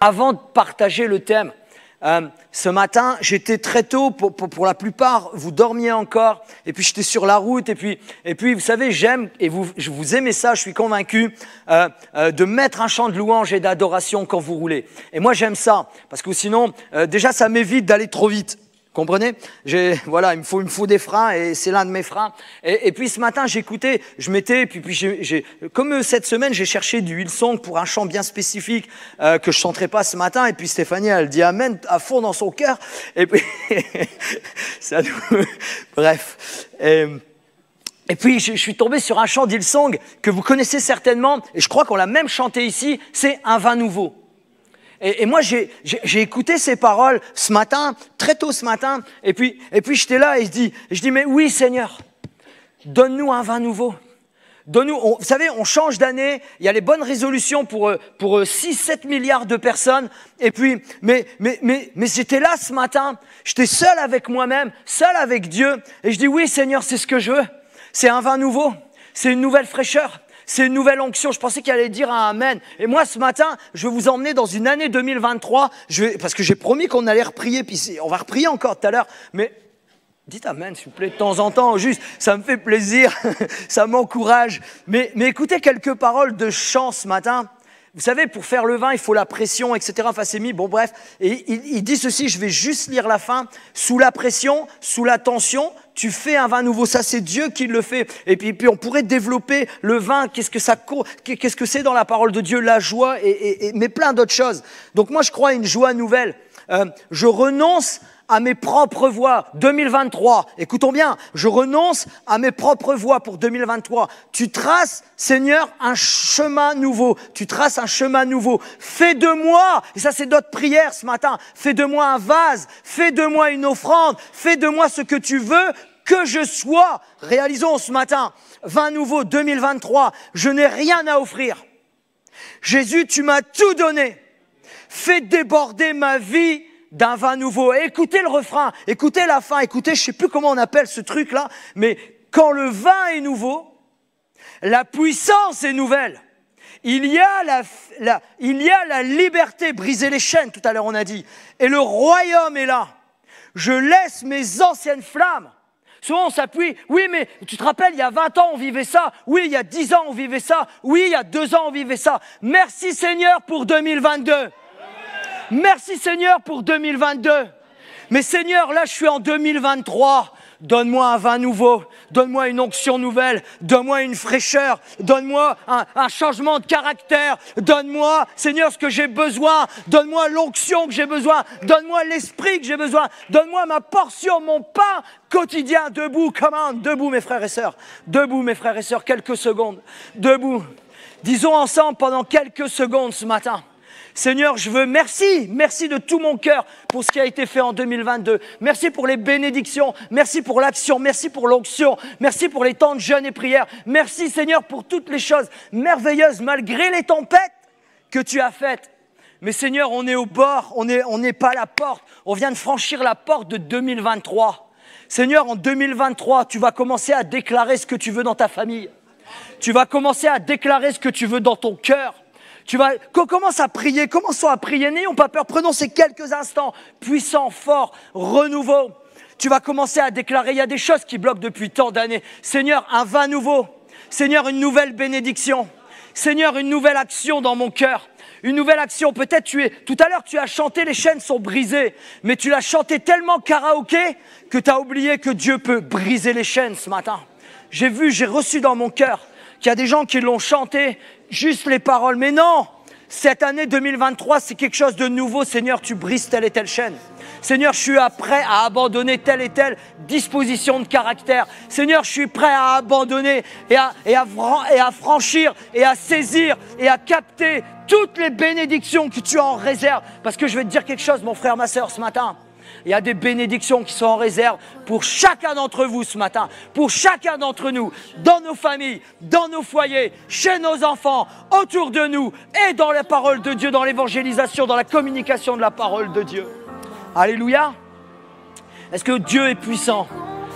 avant de partager le thème, ce matin, j'étais très tôt, pour la plupart, vous dormiez encore, et puis j'étais sur la route, et puis vous savez, j'aime, et vous aimez ça, je suis convaincu, de mettre un chant de louange et d'adoration quand vous roulez. Et moi, j'aime ça, parce que sinon, déjà, ça m'évite d'aller trop vite. Comprenez? Voilà, il me faut des freins et c'est l'un de mes freins. Et puis ce matin, j'écoutais, je mettais, comme cette semaine, j'ai cherché du Hillsong pour un chant bien spécifique que je chanterai pas ce matin. Et puis Stéphanie, elle dit Amen à fond dans son cœur. Et puis, bref. Et puis je suis tombé sur un chant d'Hillsong que vous connaissez certainement, et je crois qu'on l'a même chanté ici. C'est Un vin nouveau. Et moi, j'ai écouté ces paroles ce matin, très tôt ce matin, et puis j'étais là et je dis, mais oui Seigneur, donne-nous un vin nouveau. Donne-nous, vous savez, on change d'année, il y a les bonnes résolutions pour 6-7 milliards de personnes, et puis, mais j'étais là ce matin, j'étais seul avec moi-même, seul avec Dieu, et je dis, oui Seigneur, c'est ce que je veux, c'est un vin nouveau, c'est une nouvelle fraîcheur. C'est une nouvelle onction. Je pensais qu'il allait dire un Amen. Et moi, ce matin, je vais vous emmener dans une année 2023. Parce que j'ai promis qu'on allait reprier, puis on va reprier encore tout à l'heure. Mais dites Amen, s'il vous plaît, de temps en temps, juste. Ça me fait plaisir, ça m'encourage. Mais écoutez quelques paroles de chant ce matin. Vous savez, pour faire le vin, il faut la pression, etc. Enfin, c'est mis, bon bref. Et il dit ceci, je vais juste lire la fin. Sous la pression, sous la tension, tu fais un vin nouveau. Ça, c'est Dieu qui le fait. Et puis on pourrait développer le vin. Qu'est-ce que c'est dans la parole de Dieu? La joie, mais plein d'autres choses. Donc moi, je crois à une joie nouvelle. Je renonce à mes propres voies. 2023, écoutons bien, je renonce à mes propres voies pour 2023. Tu traces, Seigneur, un chemin nouveau. Tu traces un chemin nouveau. Fais de moi, et ça c'est notre prière ce matin, fais de moi un vase, fais de moi une offrande, fais de moi ce que tu veux que je sois. Réalisons ce matin, vin nouveau 2023, je n'ai rien à offrir. Jésus, tu m'as tout donné. Fais déborder ma vie d'un vin nouveau. Et écoutez le refrain, écoutez la fin, écoutez, je ne sais plus comment on appelle ce truc-là, mais quand le vin est nouveau, la puissance est nouvelle. Il y a la liberté, briser les chaînes, tout à l'heure on a dit, et le royaume est là. Je laisse mes anciennes flammes. Souvent on s'appuie, oui mais tu te rappelles, il y a 20 ans on vivait ça, oui il y a 10 ans on vivait ça, oui il y a 2 ans on vivait ça. Merci Seigneur pour 2022. Merci Seigneur pour 2022. Mais Seigneur, là je suis en 2023. Donne-moi un vin nouveau, donne-moi une onction nouvelle, donne-moi une fraîcheur, donne-moi un changement de caractère, donne-moi, Seigneur, ce que j'ai besoin, donne-moi l'onction que j'ai besoin, donne-moi l'esprit que j'ai besoin, donne-moi ma portion, mon pain quotidien. Debout, commande, debout mes frères et sœurs, quelques secondes, debout. Disons ensemble pendant quelques secondes ce matin. Seigneur, je veux merci de tout mon cœur pour ce qui a été fait en 2022. Merci pour les bénédictions, merci pour l'action, merci pour l'onction, merci pour les temps de jeûne et prière. Merci Seigneur pour toutes les choses merveilleuses malgré les tempêtes que tu as faites. Mais Seigneur, on est au bord, on n'est pas à la porte. On vient de franchir la porte de 2023. Seigneur, en 2023, tu vas commencer à déclarer ce que tu veux dans ta famille. Tu vas commencer à déclarer ce que tu veux dans ton cœur. Commençons à prier, n'ayons pas peur, prenons ces quelques instants, puissants, forts, renouveau. Tu vas commencer à déclarer, il y a des choses qui bloquent depuis tant d'années. Seigneur, un vin nouveau, Seigneur, une nouvelle bénédiction, Seigneur, une nouvelle action dans mon cœur. Une nouvelle action, peut-être tout à l'heure tu as chanté, les chaînes sont brisées, mais tu l'as chanté tellement karaoké que tu as oublié que Dieu peut briser les chaînes ce matin. J'ai reçu dans mon cœur qu'il y a des gens qui l'ont chanté, juste les paroles. Mais non, cette année 2023, c'est quelque chose de nouveau. Seigneur, tu brises telle et telle chaîne. Seigneur, je suis prêt à abandonner telle et telle disposition de caractère. Seigneur, je suis prêt à abandonner et à franchir et à saisir et à capter toutes les bénédictions que tu as en réserve. Parce que je vais te dire quelque chose, mon frère, ma sœur, ce matin. Il y a des bénédictions qui sont en réserve pour chacun d'entre vous ce matin, pour chacun d'entre nous, dans nos familles, dans nos foyers, chez nos enfants, autour de nous et dans la parole de Dieu, dans l'évangélisation, dans la communication de la parole de Dieu. Alléluia. Est-ce que Dieu est puissant?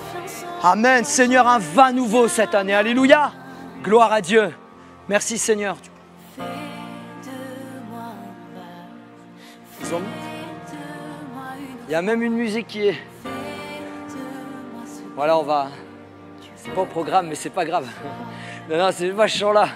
Amen. Seigneur, un vin nouveau cette année. Alléluia. Gloire à Dieu. Merci Seigneur. Il y a même une musique qui est... Voilà, on va... C'est pas au programme, mais c'est pas grave. Non, c'est pas ce chant-là.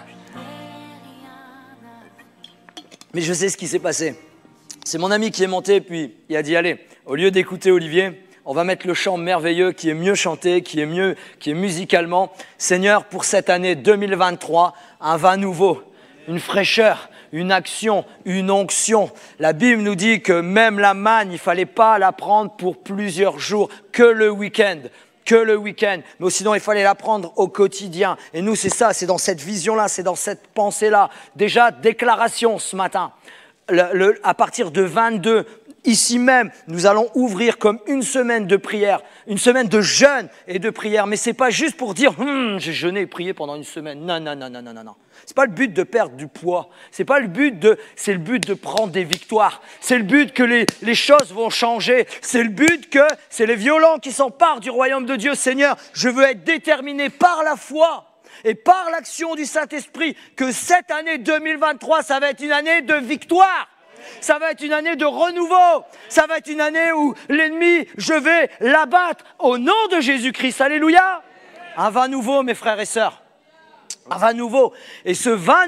Mais je sais ce qui s'est passé. C'est mon ami qui est monté, puis il a dit, allez, au lieu d'écouter Olivier, on va mettre le chant merveilleux qui est mieux chanté, qui est musicalement. Seigneur, pour cette année 2023, un vin nouveau, une fraîcheur, une action, une onction. La Bible nous dit que même la manne, il ne fallait pas la prendre pour plusieurs jours, que le week-end. Mais sinon il fallait la prendre au quotidien. Et nous, c'est ça, c'est dans cette vision-là, c'est dans cette pensée-là. Déjà, déclaration ce matin. À partir de 22, ici même, nous allons ouvrir comme une semaine de prière, une semaine de jeûne et de prière. Mais ce n'est pas juste pour dire « j'ai jeûné et prié pendant une semaine ». Non. Ce n'est pas le but de perdre du poids. C'est le but de prendre des victoires. C'est le but que les choses vont changer. C'est le but que c'est les violents qui s'emparent du royaume de Dieu. Seigneur, je veux être déterminé par la foi et par l'action du Saint-Esprit que cette année 2023, ça va être une année de victoire. Ça va être une année de renouveau. Ça va être une année où l'ennemi, je vais l'abattre au nom de Jésus-Christ. Alléluia. Un vin nouveau, mes frères et sœurs. Un vin nouveau. Et ce vin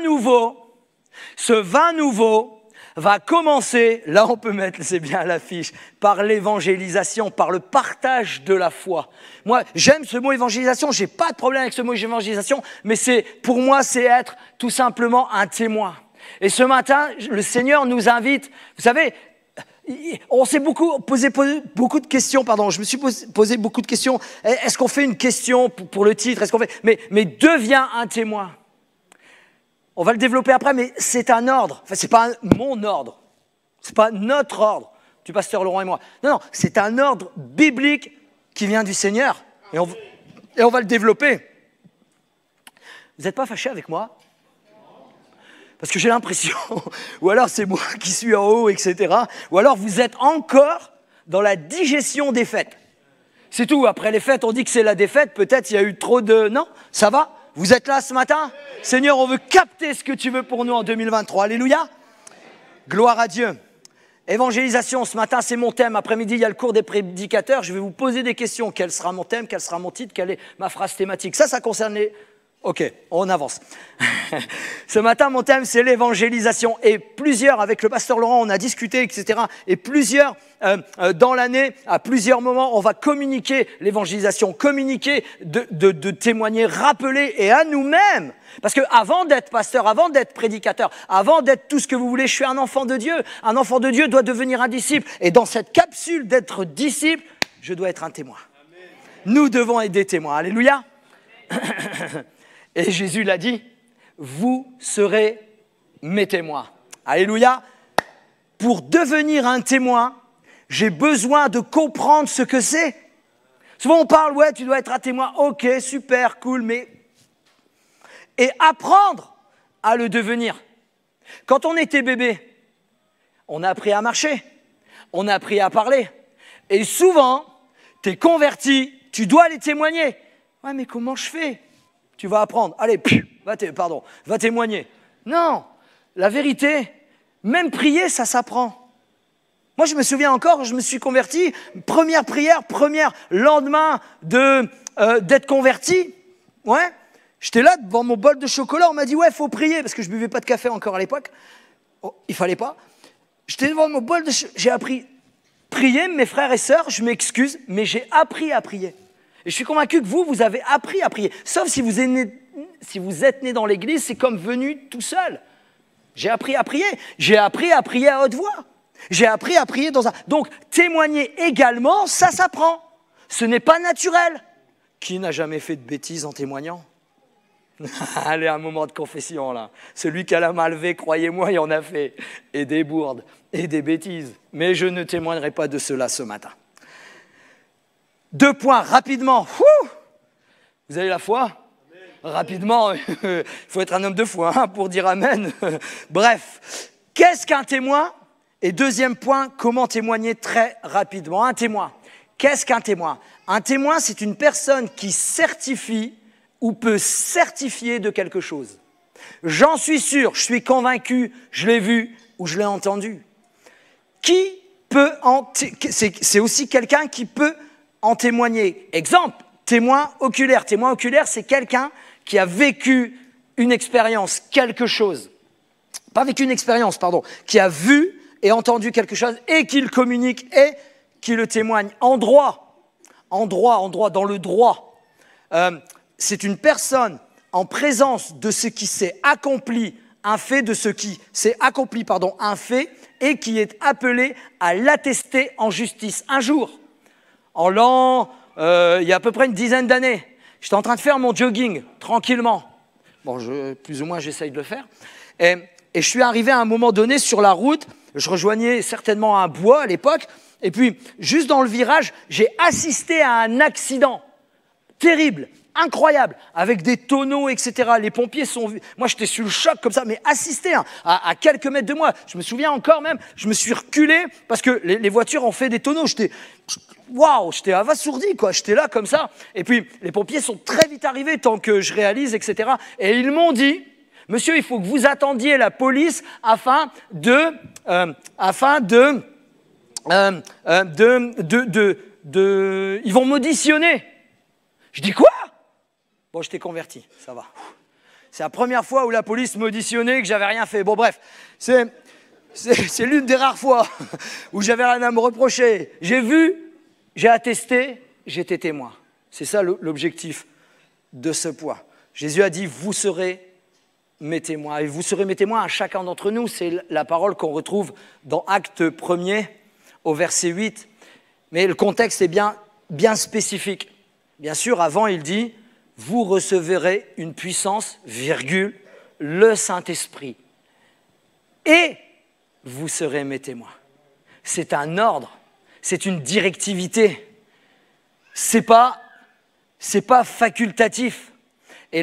nouveau va commencer, là on peut mettre, c'est bien l'affiche, par l'évangélisation, par le partage de la foi. Moi, j'aime ce mot évangélisation, j'ai pas de problème avec ce mot évangélisation, mais pour moi, c'est être tout simplement un témoin. Et ce matin, le Seigneur nous invite, vous savez, on s'est posé beaucoup de questions, je me suis posé beaucoup de questions. Est-ce qu'on fait une question pour le titre? Mais deviens un témoin. On va le développer après, mais c'est un ordre. Enfin, c'est pas mon ordre. C'est pas notre ordre, du pasteur Laurent et moi. Non, c'est un ordre biblique qui vient du Seigneur. Et on va le développer. Vous n'êtes pas fâchés avec moi? Parce que j'ai l'impression, ou alors c'est moi qui suis en haut, etc. Ou alors vous êtes encore dans la digestion des fêtes. C'est tout. Après les fêtes, on dit que c'est la défaite. Peut-être il y a eu trop de... Non, ça va? Vous êtes là ce matin? Seigneur, on veut capter ce que tu veux pour nous en 2023. Alléluia. Gloire à Dieu. Évangélisation, ce matin, c'est mon thème. Après-midi, il y a le cours des prédicateurs. Je vais vous poser des questions. Quel sera mon thème? Quel sera mon titre? Quelle est ma phrase thématique? Ça concerne les... Ok, on avance. Ce matin, mon thème, c'est l'évangélisation. Et plusieurs, avec le pasteur Laurent, on a discuté, etc. Et plusieurs, dans l'année, à plusieurs moments, on va communiquer l'évangélisation, communiquer, de témoigner, rappeler, et à nous-mêmes. Parce qu'avant d'être pasteur, avant d'être prédicateur, avant d'être tout ce que vous voulez, je suis un enfant de Dieu. Un enfant de Dieu doit devenir un disciple. Et dans cette capsule d'être disciple, je dois être un témoin. Amen. Nous devons être des témoins. Alléluia. Et Jésus l'a dit, vous serez mes témoins. Alléluia. Pour devenir un témoin, j'ai besoin de comprendre ce que c'est. Souvent on parle, ouais, tu dois être un témoin. Ok, super, cool, mais... Et apprendre à le devenir. Quand on était bébé, on a appris à marcher, on a appris à parler. Et souvent, tu es converti, tu dois aller témoigner. Ouais, mais comment je fais? Tu vas apprendre. Allez, va témoigner. Non, la vérité, même prier, ça s'apprend. Moi, je me souviens encore, je me suis converti, première prière, lendemain d'être converti. Ouais, j'étais là devant mon bol de chocolat, on m'a dit, ouais, il faut prier, parce que je ne buvais pas de café encore à l'époque. Oh, il ne fallait pas. J'étais devant mon bol de chocolat, j'ai appris. Prier, mes frères et sœurs, je m'excuse, mais j'ai appris à prier. Et je suis convaincu que vous avez appris à prier. Sauf si vous êtes né dans l'église, c'est comme venu tout seul. J'ai appris à prier. J'ai appris à prier à haute voix. J'ai appris à prier dans un... Donc, témoigner également, ça s'apprend. Ce n'est pas naturel. Qui n'a jamais fait de bêtises en témoignant? Allez, un moment de confession, là. Celui qui a la main levée, croyez-moi, il en a fait. Et des bourdes, et des bêtises. Mais je ne témoignerai pas de cela ce matin. 2 points, rapidement. Vous avez la foi? Amen. Rapidement, il faut être un homme de foi pour dire amen. Bref, qu'est-ce qu'un témoin? Et 2e point, comment témoigner très rapidement? Un témoin. Qu'est-ce qu'un témoin? Un témoin, c'est une personne qui certifie ou peut certifier de quelque chose. J'en suis sûr, je suis convaincu, je l'ai vu ou je l'ai entendu. c'est aussi quelqu'un qui peut en témoigner. Exemple, témoin oculaire. Témoin oculaire, c'est quelqu'un qui a vécu une expérience, quelque chose. Pas vécu une expérience, pardon. Qui a vu et entendu quelque chose et qui le communique et qui le témoigne en droit, dans le droit. C'est une personne en présence de ce qui s'est accompli, un fait de ce qui s'est accompli, pardon, un fait, et qui est appelé à l'attester en justice. Un jour, il y a à peu près une dizaine d'années, j'étais en train de faire mon jogging, tranquillement. Bon, plus ou moins, j'essaye de le faire. Et je suis arrivé à un moment donné sur la route, je rejoignais certainement un bois à l'époque, et puis, juste dans le virage, j'ai assisté à un accident terrible, incroyable, avec des tonneaux, etc. Les pompiers sont venus. Moi, j'étais sur le choc comme ça, mais assisté à quelques mètres de moi. Je me souviens encore même, je me suis reculé parce que les voitures ont fait des tonneaux. J'étais abasourdi, quoi. J'étais là comme ça. Et puis, les pompiers sont très vite arrivés tant que je réalise, etc. Et ils m'ont dit, monsieur, il faut que vous attendiez la police afin de ils vont m'auditionner. Je dis quoi? Bon, j'étais converti, ça va. C'est la première fois où la police m'auditionnait, que j'avais rien fait. Bon, bref, c'est l'une des rares fois où j'avais rien à me reprocher. J'ai vu, j'ai attesté, j'étais témoin. C'est ça l'objectif de ce point. Jésus a dit, vous serez mes témoins. Et vous serez mes témoins à chacun d'entre nous. C'est la parole qu'on retrouve dans Actes 1er, au verset 8. Mais le contexte est bien spécifique. Bien sûr, avant, il dit, vous recevrez une puissance, virgule, le Saint-Esprit. Et vous serez mes témoins. C'est un ordre, c'est une directivité. C'est pas facultatif. Et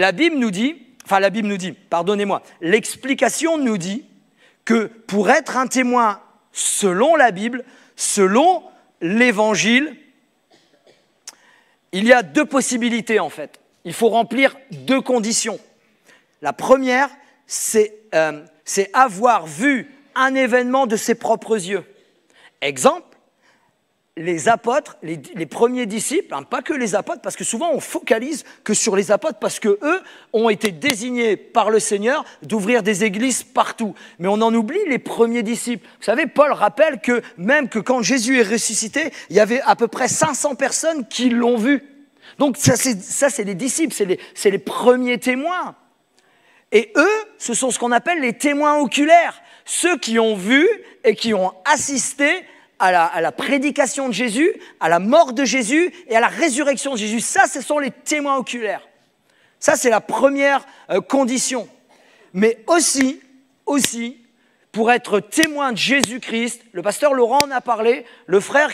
l'explication nous dit que pour être un témoin selon la Bible, selon l'Évangile, il y a deux possibilités en fait. Il faut remplir deux conditions. La première, c'est avoir vu un événement de ses propres yeux. Exemple, les apôtres, les premiers disciples, pas que les apôtres, parce que souvent on focalise que sur les apôtres, parce qu'eux ont été désignés par le Seigneur d'ouvrir des églises partout. Mais on en oublie les premiers disciples. Vous savez, Paul rappelle que même que quand Jésus est ressuscité, il y avait à peu près 500 personnes qui l'ont vu. Donc ça c'est les disciples, c'est les premiers témoins. Et eux, ce sont ce qu'on appelle les témoins oculaires, ceux qui ont vu et qui ont assisté à la prédication de Jésus, à la mort de Jésus et à la résurrection de Jésus. Ça, ce sont les témoins oculaires. Ça, c'est la première condition. Mais aussi, pour être témoin de Jésus-Christ, le pasteur Laurent en a parlé, le frère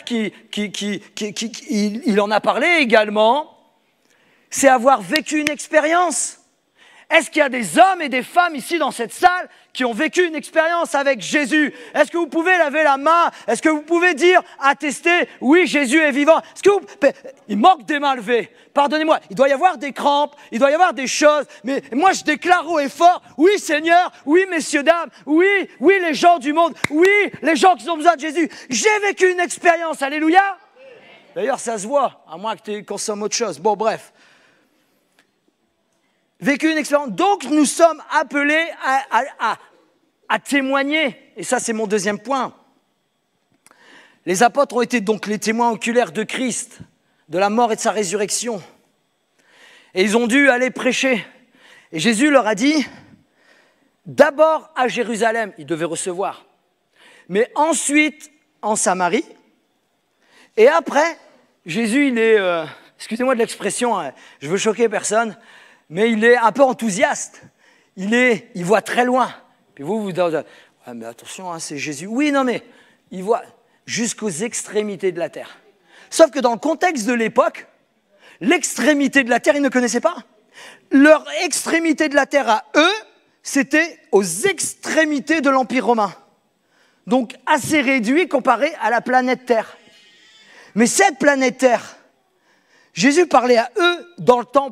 il en a parlé également, c'est avoir vécu une expérience. Est-ce qu'il y a des hommes et des femmes ici dans cette salle qui ont vécu une expérience avec Jésus? Est-ce que vous pouvez lever la main? Est-ce que vous pouvez dire, attester, oui, Jésus est vivant? Il manque des mains levées. Pardonnez-moi, il doit y avoir des crampes, il doit y avoir des choses, mais moi je déclare haut et fort, oui Seigneur, oui messieurs, dames, oui les gens du monde, oui les gens qui ont besoin de Jésus. J'ai vécu une expérience, alléluia. D'ailleurs ça se voit, à moins que tu consommes autre chose. Bon bref. Vécu une expérience. Donc, nous sommes appelés à témoigner. Et ça, c'est mon deuxième point. Les apôtres ont été donc les témoins oculaires de Christ, de la mort et de sa résurrection. Et ils ont dû aller prêcher. Et Jésus leur a dit, d'abord à Jérusalem, ils devaient recevoir, mais ensuite en Samarie. Et après, Jésus, il est, excusez-moi de l'expression, hein, je veux choquer personne, mais il est un peu enthousiaste. Il voit très loin. Puis vous dites, ah, mais attention, hein, c'est Jésus. Oui, non, mais il voit jusqu'aux extrémités de la terre. Sauf que dans le contexte de l'époque, l'extrémité de la terre, ils ne connaissaient pas. Leur extrémité de la terre à eux, c'était aux extrémités de l'Empire romain. Donc assez réduit comparé à la planète Terre. Mais cette planète Terre, Jésus parlait à eux dans le temps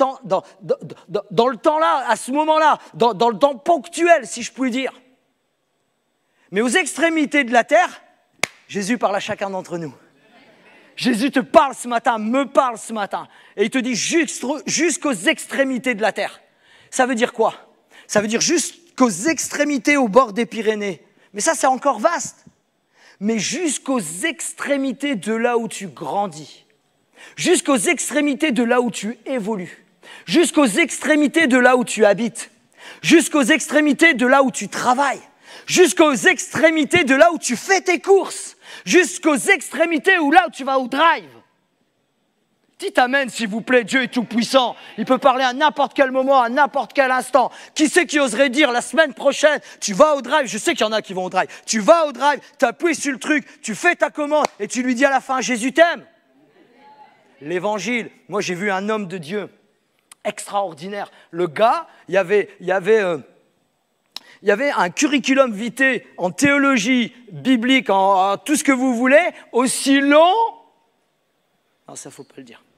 là, à ce moment-là, dans le temps ponctuel, si je puis dire. Mais aux extrémités de la terre, Jésus parle à chacun d'entre nous. Jésus te parle ce matin, me parle ce matin. Et il te dit jusqu'aux extrémités de la terre. Ça veut dire quoi? Ça veut dire jusqu'aux extrémités au bord des Pyrénées. Mais ça, c'est encore vaste. Mais jusqu'aux extrémités de là où tu grandis. Jusqu'aux extrémités de là où tu évolues. Jusqu'aux extrémités de là où tu habites. Jusqu'aux extrémités de là où tu travailles. Jusqu'aux extrémités de là où tu fais tes courses. Jusqu'aux extrémités où là où tu vas au drive. Dites amen s'il vous plaît, Dieu est tout puissant. Il peut parler à n'importe quel moment, à n'importe quel instant. Qui c'est qui oserait dire la semaine prochaine, tu vas au drive, je sais qu'il y en a qui vont au drive. Tu vas au drive, tu appuies sur le truc, tu fais ta commande et tu lui dis à la fin, Jésus t'aime. L'évangile, moi j'ai vu un homme de Dieu extraordinaire. Le gars, il y avait un curriculum vitae en théologie biblique, en tout ce que vous voulez, aussi long. Non, ça, faut pas le dire.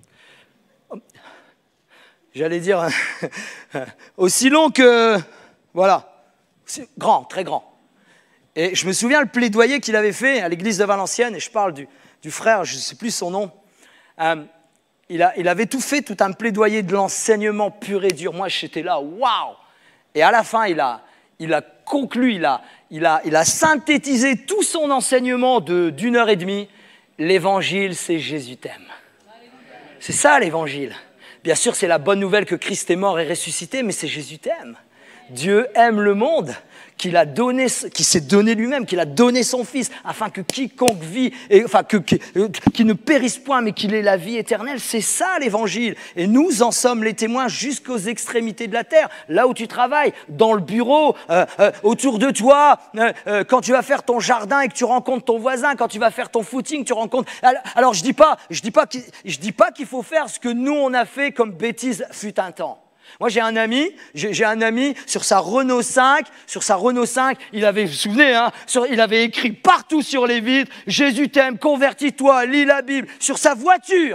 J'allais dire aussi long que, voilà, grand, très grand. Et je me souviens le plaidoyer qu'il avait fait à l'église de Valenciennes, et je parle du frère, je ne sais plus son nom. Il avait tout fait, tout un plaidoyer de l'enseignement pur et dur. Moi, j'étais là, waouh! Et à la fin, il a conclu, il a synthétisé tout son enseignement d'une heure et demie. L'évangile, c'est Jésus t'aime. C'est ça l'évangile. Bien sûr, c'est la bonne nouvelle que Christ est mort et ressuscité, mais c'est Jésus t'aime. Dieu aime le monde, qu'il s'est donné lui-même, qu'il a donné son Fils, afin que quiconque vit, qu'il ne périsse point, mais qu'il ait la vie éternelle. C'est ça l'évangile. Et nous en sommes les témoins jusqu'aux extrémités de la terre, là où tu travailles, dans le bureau, autour de toi, quand tu vas faire ton jardin et que tu rencontres ton voisin, quand tu vas faire ton footing, tu rencontres... Alors je dis pas qu'il faut faire ce que nous on a fait comme bêtise fut un temps. Moi, j'ai un ami sur sa Renault 5, il avait, vous vous souvenez, hein, il avait écrit partout sur les vitres, Jésus t'aime, convertis-toi, lis la Bible, sur sa voiture.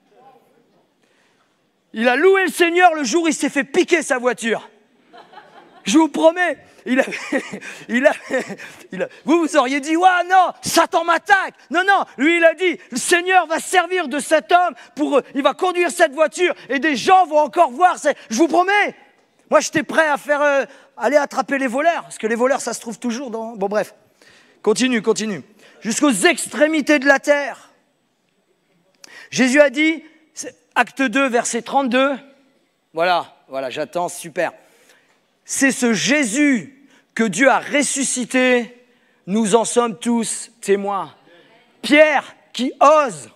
Il a loué le Seigneur le jour où il s'est fait piquer sa voiture. Je vous promets, vous auriez dit, ouais, non, Satan m'attaque. Non, lui, il a dit, le Seigneur va servir de cet homme il va conduire cette voiture et des gens vont encore voir. Je vous promets. Moi, j'étais prêt à aller attraper les voleurs, parce que les voleurs, ça se trouve toujours dans... Bon, bref. Continue. Jusqu'aux extrémités de la terre. Jésus a dit, acte 2, verset 32. Voilà, j'attends, super. C'est ce Jésus que Dieu a ressuscité, nous en sommes tous témoins. Pierre qui ose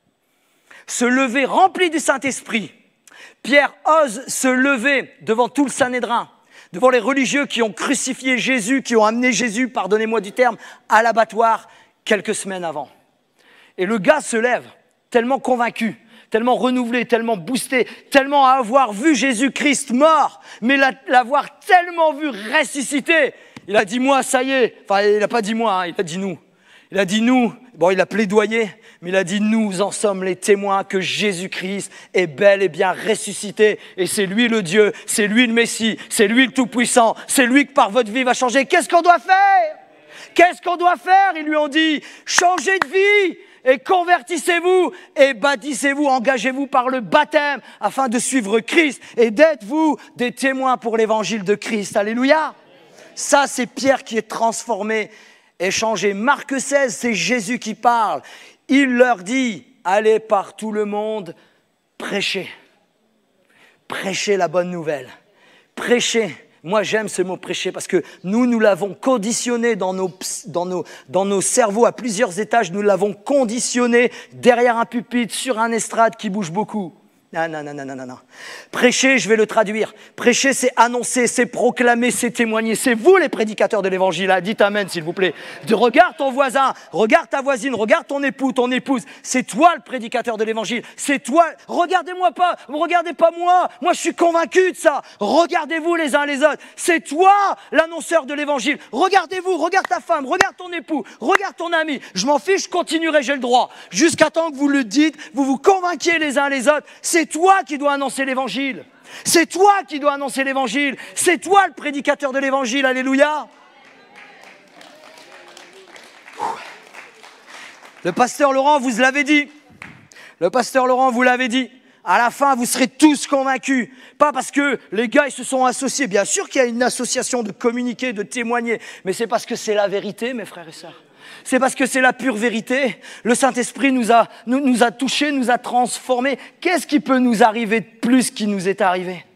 se lever rempli du Saint-Esprit. Pierre ose se lever devant tout le Sanhédrin, devant les religieux qui ont crucifié Jésus, qui ont amené Jésus, pardonnez-moi du terme, à l'abattoir quelques semaines avant. Et le gars se lève, tellement convaincu, tellement renouvelé, tellement boosté, tellement à avoir vu Jésus-Christ mort, mais l'avoir tellement vu ressuscité. Il a dit moi, ça y est. Enfin, il n'a pas dit moi, hein, il a dit nous. Il a dit nous. Bon, il a plaidoyé, mais il a dit nous en sommes les témoins que Jésus-Christ est bel et bien ressuscité. Et c'est lui le Dieu, c'est lui le Messie, c'est lui le Tout-Puissant, c'est lui que par votre vie va changer. Qu'est-ce qu'on doit faire? Ils lui ont dit, changez de vie. Et convertissez-vous et baptisez-vous, engagez-vous par le baptême afin de suivre Christ et d'être vous des témoins pour l'évangile de Christ. Alléluia. Ça, c'est Pierre qui est transformé et changé. Marc 16, c'est Jésus qui parle. Il leur dit, allez par tout le monde, prêchez. Prêchez la bonne nouvelle. Prêchez. Moi, j'aime ce mot prêcher parce que nous l'avons conditionné dans nos cerveaux à plusieurs étages. Nous l'avons conditionné derrière un pupitre, sur un estrade qui bouge beaucoup. Non. Prêcher, je vais le traduire. Prêcher, c'est annoncer, c'est proclamer, c'est témoigner. C'est vous les prédicateurs de l'évangile. Hein. Dites amen, s'il vous plaît. Regarde ton voisin, regarde ta voisine, regarde ton époux, ton épouse. C'est toi le prédicateur de l'évangile. C'est toi. Regardez-moi pas, ne regardez pas moi. Moi, je suis convaincu de ça. Regardez-vous les uns les autres. C'est toi l'annonceur de l'évangile. Regardez-vous, regarde ta femme, regarde ton époux, regarde ton ami. Je m'en fiche, je continuerai, j'ai le droit. Jusqu'à temps que vous le dites, vous vous convainquiez les uns les autres. C'est toi qui dois annoncer l'évangile. C'est toi qui dois annoncer l'évangile. C'est toi le prédicateur de l'évangile. Alléluia. Le pasteur Laurent vous l'avait dit. Le pasteur Laurent vous l'avait dit. À la fin, vous serez tous convaincus. Pas parce que les gars, ils se sont associés. Bien sûr qu'il y a une association de communiquer, de témoigner. Mais c'est parce que c'est la vérité, mes frères et sœurs. C'est parce que c'est la pure vérité. Le Saint-Esprit nous a touchés, nous a transformés. Qu'est-ce qui peut nous arriver de plus qui nous est arrivé?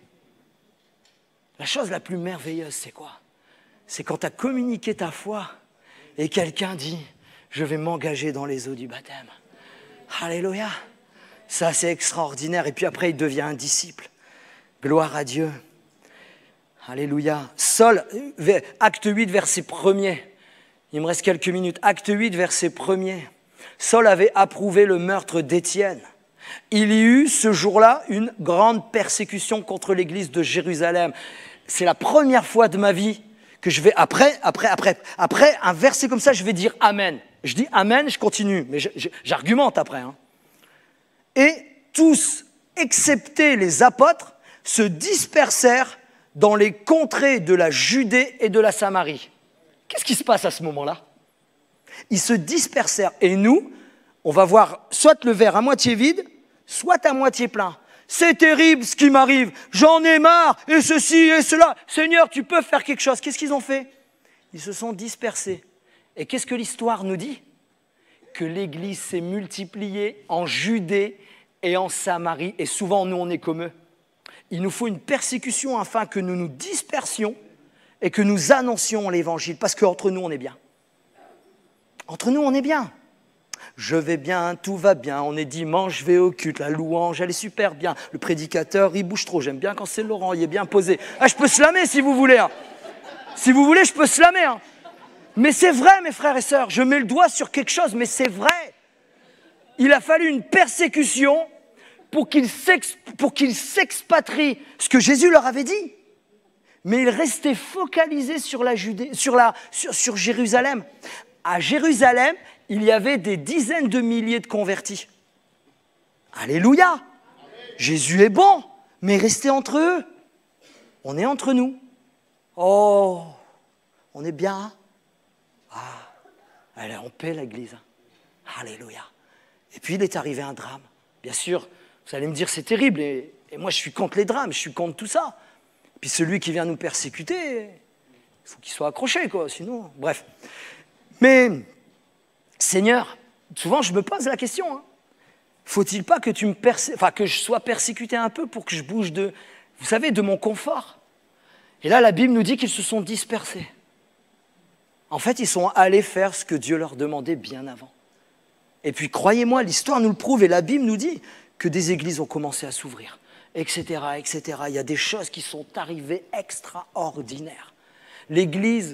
La chose la plus merveilleuse, c'est quoi? C'est quand tu as communiqué ta foi et quelqu'un dit « Je vais m'engager dans les eaux du baptême ». Alléluia. Ça, c'est extraordinaire. Et puis après, il devient un disciple. Gloire à Dieu. Alléluia. Saul, acte 8, verset 1er. Il me reste quelques minutes. Acte 8, verset 1er. Saul avait approuvé le meurtre d'Étienne. Il y eut ce jour-là une grande persécution contre l'église de Jérusalem. C'est la première fois de ma vie que je vais, après un verset comme ça, je vais dire Amen. Je dis Amen, je continue, mais j'argumente après. Hein. Et tous, excepté les apôtres, se dispersèrent dans les contrées de la Judée et de la Samarie. Qu'est-ce qui se passe à ce moment-là? Ils se dispersèrent. Et nous, on va voir soit le verre à moitié vide, soit à moitié plein. C'est terrible ce qui m'arrive, j'en ai marre, et ceci et cela. Seigneur, tu peux faire quelque chose. Qu'est-ce qu'ils ont fait? Ils se sont dispersés. Et qu'est-ce que l'histoire nous dit? Que l'Église s'est multipliée en Judée et en Samarie. Et souvent, nous, on est comme eux. Il nous faut une persécution afin que nous nous dispersions et que nous annoncions l'Évangile. Parce qu'entre nous, on est bien. Entre nous, on est bien. Je vais bien, tout va bien, on est dimanche, je vais au culte, la louange, elle est super bien. Le prédicateur, il bouge trop, j'aime bien quand c'est Laurent, il est bien posé. Ah, je peux slammer si vous voulez. Hein. Si vous voulez, je peux slammer. Hein. Mais c'est vrai, mes frères et sœurs, je mets le doigt sur quelque chose, mais c'est vrai. Il a fallu une persécution pour qu'ils s'expatrient, ce que Jésus leur avait dit. Mais ils restaient focalisés sur la Judée, sur Jérusalem. À Jérusalem, il y avait des dizaines de milliers de convertis. Alléluia. Amen. Jésus est bon, mais restez entre eux. On est entre nous. Oh, on est bien. Ah, elle est en paix, l'église. Alléluia. Et puis, il est arrivé un drame. Bien sûr, vous allez me dire, c'est terrible. Et moi, je suis contre les drames, je suis contre tout ça. Puis celui qui vient nous persécuter, il faut qu'il soit accroché, quoi. Sinon, bref. Mais... Seigneur, souvent je me pose la question, hein. Faut-il pas que que je sois persécuté un peu pour que je bouge de mon confort? Et là, la Bible nous dit qu'ils se sont dispersés. En fait, ils sont allés faire ce que Dieu leur demandait bien avant. Et puis, croyez-moi, l'histoire nous le prouve et la Bible nous dit que des églises ont commencé à s'ouvrir, etc., etc. Il y a des choses qui sont arrivées extraordinaires. L'Église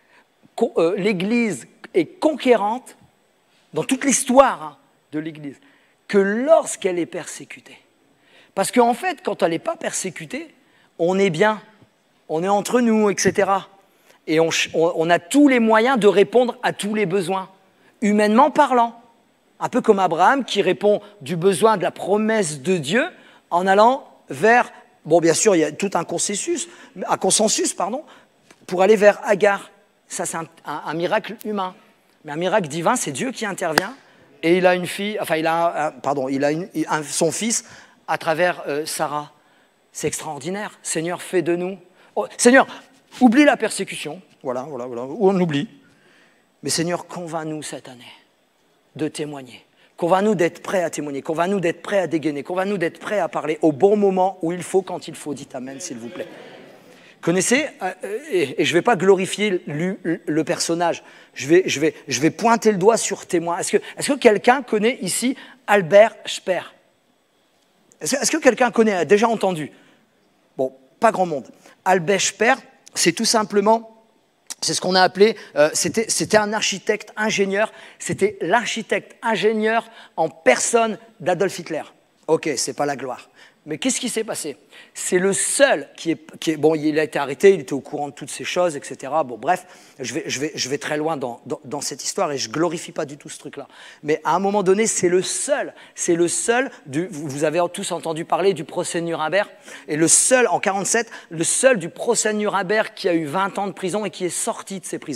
est conquérante dans toute l'histoire de l'Église, que lorsqu'elle est persécutée. Parce qu'en fait, quand elle n'est pas persécutée, on est bien, on est entre nous, etc. Et on a tous les moyens de répondre à tous les besoins, humainement parlant. Un peu comme Abraham qui répond du besoin de la promesse de Dieu en allant vers, bon bien sûr il y a tout un consensus pour aller vers Agar. Ça c'est un miracle humain. Mais un miracle divin, c'est Dieu qui intervient et il a une fille, enfin son fils à travers Sarah. C'est extraordinaire. Seigneur, fais de nous. Oh, Seigneur, oublie la persécution. Voilà, ou on oublie. Mais Seigneur, convainc-nous cette année de témoigner. Convainc-nous d'être prêts à témoigner. Convainc-nous d'être prêts à dégainer. Convainc-nous d'être prêts à parler au bon moment où il faut, quand il faut. Dites Amen, s'il vous plaît. Connaissez, et je ne vais pas glorifier le personnage, je vais pointer le doigt sur témoin. Est-ce que quelqu'un connaît ici Albert Speer? Est-ce que quelqu'un connaît, a déjà entendu? Bon, pas grand monde. Albert Speer, c'est tout simplement, c'est ce qu'on a appelé, c'était un architecte ingénieur, c'était l'architecte ingénieur en personne d'Adolf Hitler. Ok, c'est pas la gloire. Mais qu'est-ce qui s'est passé? C'est le seul qui est... Bon, il a été arrêté, il était au courant de toutes ces choses, etc. Bon, bref, je vais très loin dans cette histoire et je ne glorifie pas du tout ce truc-là. Mais à un moment donné, c'est le seul vous avez tous entendu parler du procès Nuremberg, et le seul, en 1947, le seul du procès Nuremberg qui a eu 20 ans de prison et qui est sorti de ces prisons-là.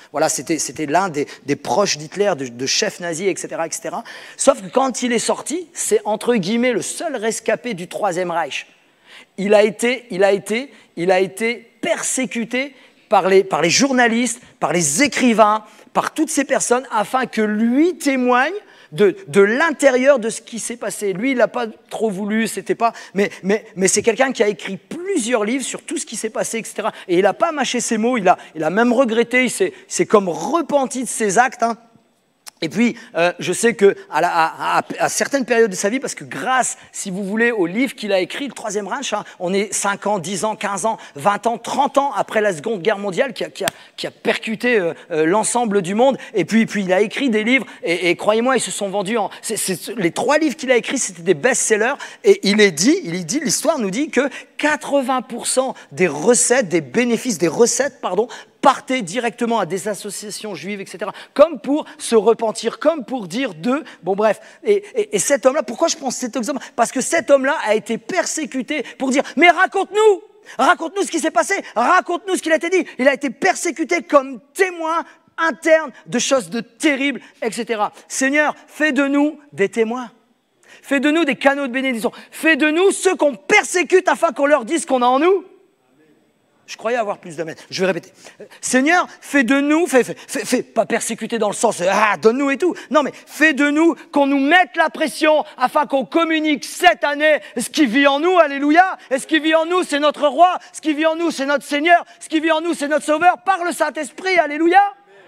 Voilà, c'était l'un des proches d'Hitler, de chefs nazis, etc., etc. Sauf que quand il est sorti, c'est entre guillemets le seul rescapé du Troisième Reich. Il a été persécuté par les journalistes, par les écrivains, par toutes ces personnes, afin que lui témoigne de l'intérieur de ce qui s'est passé. Lui, il n'a pas trop voulu, c'était pas... Mais c'est quelqu'un qui a écrit plusieurs livres sur tout ce qui s'est passé, etc. Et il n'a pas mâché ses mots, il a même regretté, il s'est comme repenti de ses actes, hein. Et puis, je sais qu'à certaines périodes de sa vie, parce que grâce, si vous voulez, au livre qu'il a écrit, le Troisième Reich, hein, on est 5 ans, 10 ans, 15 ans, 20 ans, 30 ans après la Seconde Guerre mondiale qui a percuté l'ensemble du monde. Et puis il a écrit des livres, et croyez-moi, ils se sont vendus les 3 livres qu'il a écrits, c'était des best-sellers. Et l'histoire nous dit que 80% des recettes, des bénéfices, des recettes, partaient directement à des associations juives, etc., comme pour se repentir, comme pour dire d'eux. Bon, bref. Et cet homme-là, pourquoi je pense cet exemple? Parce que cet homme-là a été persécuté pour dire « Mais raconte-nous ce qui s'est passé, raconte-nous ce qu'il a été dit ». Il a été persécuté comme témoin interne de choses de terribles, etc. Seigneur, fais de nous des témoins. Fais de nous des canaux de bénédiction. Fais de nous ceux qu'on persécute afin qu'on leur dise qu'on a en nous. Je croyais avoir plus d'amen. Je vais répéter. Seigneur, fais de nous, fais pas persécuter dans le sens donne-nous et tout. Non, mais fais de nous qu'on nous mette la pression afin qu'on communique cette année ce qui vit en nous, alléluia. Et ce qui vit en nous, c'est notre roi. Ce qui vit en nous, c'est notre Seigneur. Ce qui vit en nous, c'est notre Sauveur par le Saint-Esprit, alléluia.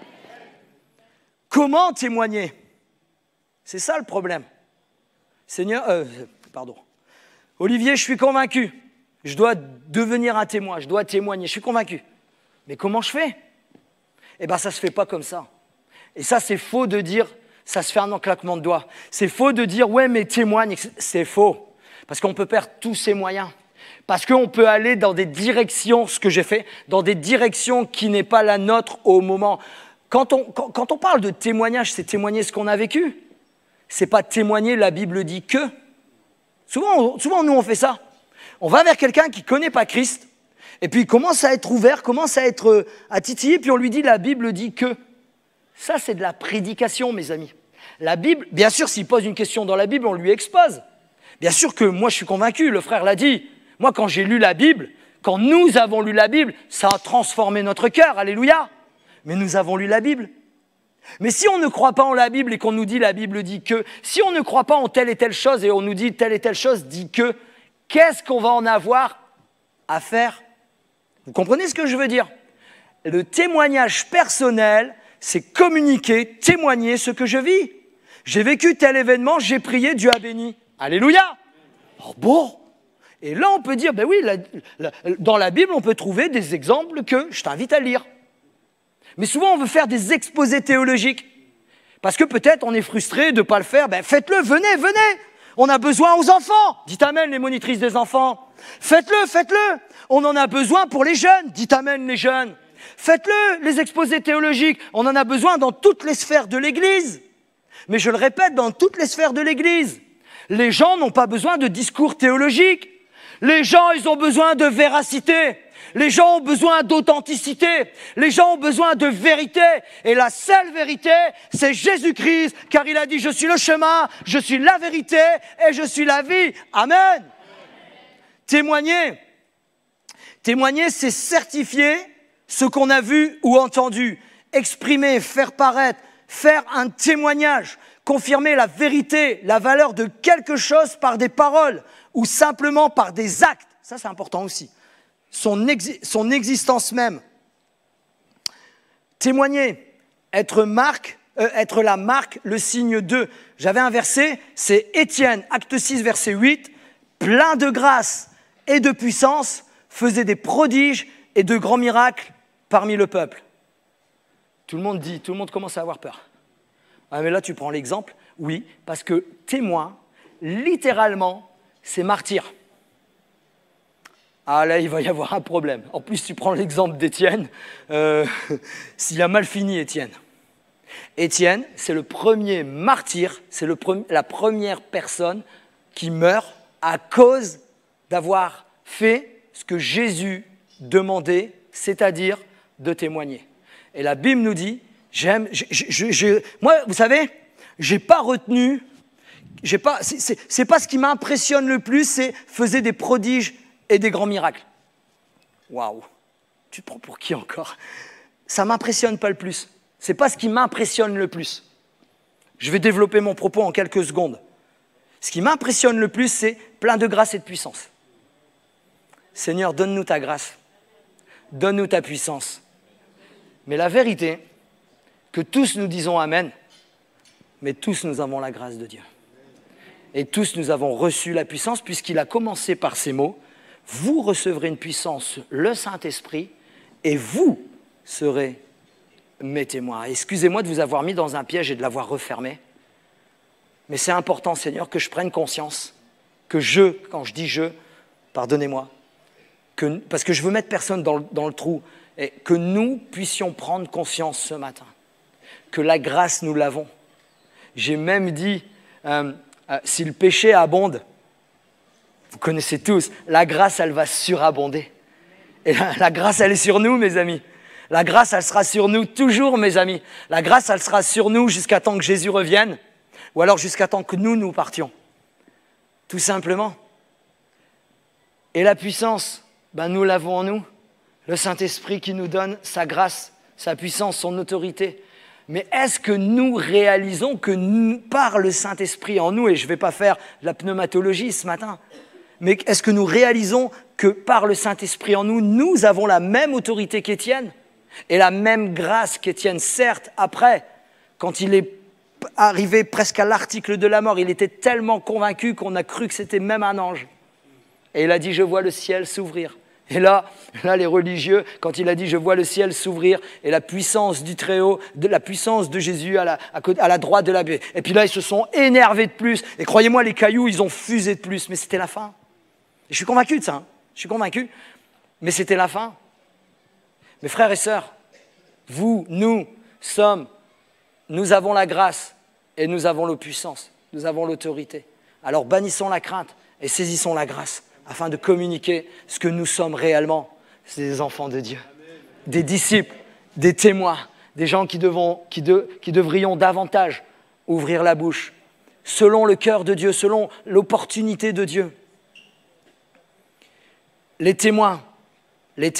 Comment témoigner? C'est ça le problème. Seigneur, Olivier, je suis convaincu. Je dois devenir un témoin, je dois témoigner, je suis convaincu. Mais comment je fais? Eh bien, ça ne se fait pas comme ça. Et ça, c'est faux de dire, ça se fait en un claquement de doigts. C'est faux de dire, ouais, mais témoigne. C'est faux. Parce qu'on peut perdre tous ses moyens. Parce qu'on peut aller dans des directions, ce que j'ai fait, dans des directions qui n'est pas la nôtre au moment. Quand on parle de témoignage, c'est témoigner ce qu'on a vécu. C'est pas témoigner, la Bible dit que. Souvent, nous, on fait ça. On va vers quelqu'un qui ne connaît pas Christ, et puis il commence à être ouvert, commence à titiller, puis on lui dit, la Bible dit que. Ça, c'est de la prédication, mes amis. La Bible, bien sûr, s'il pose une question dans la Bible, on lui expose. Bien sûr que moi, je suis convaincu, le frère l'a dit. Moi, quand j'ai lu la Bible, quand nous avons lu la Bible, ça a transformé notre cœur, alléluia. Mais nous avons lu la Bible. Mais si on ne croit pas en la Bible et qu'on nous dit la Bible dit que, si on ne croit pas en telle et telle chose et on nous dit telle et telle chose dit que, qu'est-ce qu'on va en avoir à faire? Vous comprenez ce que je veux dire? Le témoignage personnel, c'est communiquer, témoigner ce que je vis. J'ai vécu tel événement, j'ai prié, Dieu a béni. Alléluia! Oh bon! Et là, on peut dire, ben oui, dans la Bible, on peut trouver des exemples que je t'invite à lire. Mais souvent, on veut faire des exposés théologiques. Parce que peut-être on est frustré de ne pas le faire. Ben faites-le, venez. On a besoin aux enfants. Dites amen, les monitrices des enfants. Faites-le. On en a besoin pour les jeunes. Dites amen, les jeunes. Faites-le, les exposés théologiques. On en a besoin dans toutes les sphères de l'Église. Mais je le répète, dans toutes les sphères de l'Église. Les gens n'ont pas besoin de discours théologiques. Les gens, ils ont besoin de véracité. Les gens ont besoin d'authenticité. Les gens ont besoin de vérité. Et la seule vérité, c'est Jésus-Christ, car il a dit, je suis le chemin, je suis la vérité et je suis la vie. Amen. Témoigner, c'est certifier ce qu'on a vu ou entendu. Exprimer, faire paraître, faire un témoignage, confirmer la vérité, la valeur de quelque chose par des paroles ou simplement par des actes. Ça, c'est important aussi. Son existence même. Témoigner, être la marque, le signe de. J'avais un verset, c'est Étienne, acte 6, verset 8, plein de grâce et de puissance, faisait des prodiges et de grands miracles parmi le peuple. Tout le monde commence à avoir peur. Ah, mais là, tu prends l'exemple. Oui, parce que témoin, littéralement, c'est martyr. Ah là, il va y avoir un problème. En plus, tu prends l'exemple d'Étienne. S'il a mal fini, Étienne. Étienne, c'est le premier martyr, c'est la première personne qui meurt à cause d'avoir fait ce que Jésus demandait, c'est-à-dire de témoigner. Et la Bible nous dit, moi, vous savez, j'ai pas retenu, c'est pas ce qui m'impressionne le plus, c'est faisait des prodiges et des grands miracles. Waouh, tu te prends pour qui encore? Ça m'impressionne pas le plus. C'est pas ce qui m'impressionne le plus. Je vais développer mon propos en quelques secondes. Ce qui m'impressionne le plus, c'est plein de grâce et de puissance. Seigneur, donne-nous ta grâce. Donne-nous ta puissance. Mais la vérité, que tous nous disons Amen, mais tous nous avons la grâce de Dieu. Et tous nous avons reçu la puissance, puisqu'il a commencé par ces mots. Vous recevrez une puissance, le Saint-Esprit, et vous serez mes témoins. Excusez-moi de vous avoir mis dans un piège et de l'avoir refermé. Mais c'est important, Seigneur, que je prenne conscience, que quand je dis je, pardonnez-moi, parce que je veux mettre personne dans le trou, et que nous puissions prendre conscience ce matin, que la grâce, nous l'avons. J'ai même dit, si le péché abonde, vous connaissez tous, la grâce, elle va surabonder. Et la grâce, elle est sur nous, mes amis. La grâce, elle sera sur nous toujours, mes amis. La grâce, elle sera sur nous jusqu'à temps que Jésus revienne, ou alors jusqu'à temps que nous partions. Tout simplement. Et la puissance, nous l'avons en nous. Le Saint-Esprit qui nous donne sa grâce, sa puissance, son autorité. Mais est-ce que nous réalisons que par le Saint-Esprit en nous, et je ne vais pas faire de la pneumatologie ce matin, mais est-ce que nous réalisons que par le Saint-Esprit en nous, nous avons la même autorité qu'Étienne et la même grâce qu'Étienne? Certes, après, quand il est arrivé presque à l'article de la mort, il était tellement convaincu qu'on a cru que c'était même un ange. Et il a dit, je vois le ciel s'ouvrir. Et là, les religieux, quand il a dit « je vois le ciel s'ouvrir » et la puissance du Très-Haut, la puissance de Jésus à la droite de la baie. Et puis là, ils se sont énervés de plus. Et croyez-moi, les cailloux, ils ont fusé de plus. Mais c'était la fin. Et je suis convaincu de ça. Je suis convaincu. Mais c'était la fin. Mes frères et sœurs, vous, nous avons la grâce et nous avons la puissance. Nous avons l'autorité. Alors bannissons la crainte et saisissons la grâce, afin de communiquer ce que nous sommes réellement. C'est des enfants de Dieu, des disciples, des témoins, des gens qui devrions davantage ouvrir la bouche, selon le cœur de Dieu, selon l'opportunité de Dieu. Les témoins, les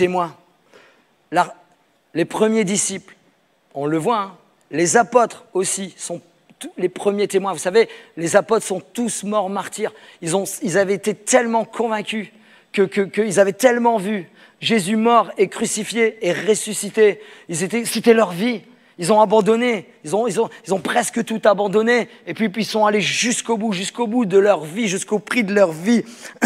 premiers disciples, on le voit, les apôtres aussi sont les premiers témoins. Vous savez, les apôtres sont tous morts martyrs. Ils avaient été tellement convaincus qu'ils avaient tellement vu Jésus mort et crucifié et ressuscité. C'était leur vie. Ils ont abandonné. Ils ont presque tout abandonné. Et puis ils sont allés jusqu'au bout de leur vie, jusqu'au prix de leur vie.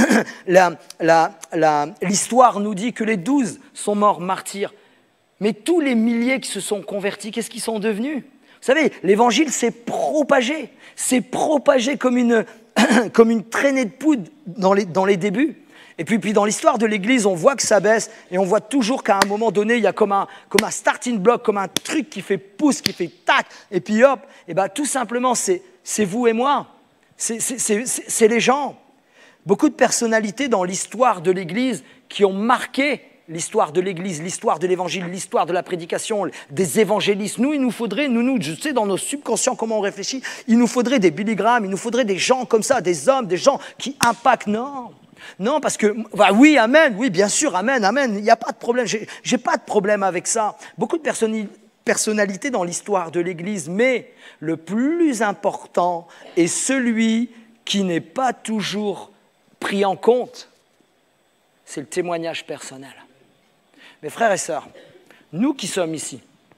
L'histoire nous dit que les 12 sont morts martyrs. Mais tous les milliers qui se sont convertis, qu'est-ce qu'ils sont devenus ? Vous savez, l'évangile s'est propagé comme une traînée de poudre dans les débuts. Et puis dans l'histoire de l'Église, on voit que ça baisse et on voit toujours qu'à un moment donné, il y a comme un starting block, comme un truc qui fait pouce, qui fait tac, et puis hop, et tout simplement, c'est vous et moi, c'est les gens. Beaucoup de personnalités dans l'histoire de l'Église qui ont marqué l'histoire de l'Église, l'histoire de l'Évangile, l'histoire de la prédication, des évangélistes. Nous, il nous faudrait, je sais dans nos subconscients comment on réfléchit, il nous faudrait des Billy Graham, il nous faudrait des gens comme ça, des hommes, des gens qui impactent. Non, parce que, oui, amen, oui, bien sûr, amen, il n'y a pas de problème, j'ai pas de problème avec ça. Beaucoup de personnalités dans l'histoire de l'Église, mais le plus important est celui qui n'est pas toujours pris en compte, c'est le témoignage personnel. Mes frères et sœurs, nous qui sommes ici,